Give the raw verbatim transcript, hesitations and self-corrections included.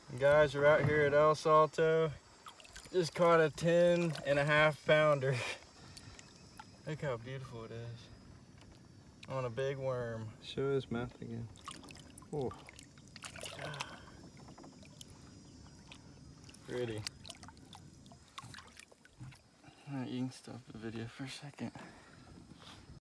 Guys, we're out here at El Salto. Just caught a ten and a half pounder. Look how beautiful it is. On a big worm. Show his mouth again. Oh. Pretty. Alright, you can stop the video for a second.